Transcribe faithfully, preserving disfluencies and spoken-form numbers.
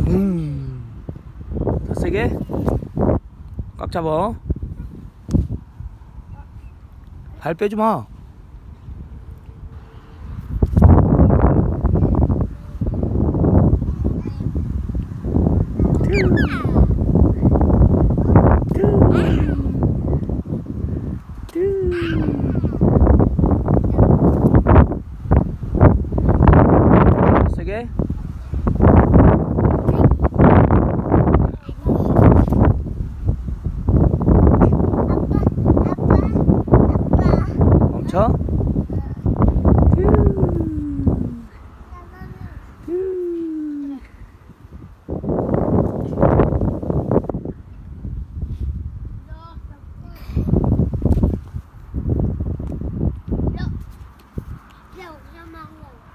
음. 더 세게. 꽉 잡아. 발 빼지 마. 세게. 멈춰. 야, 오자마자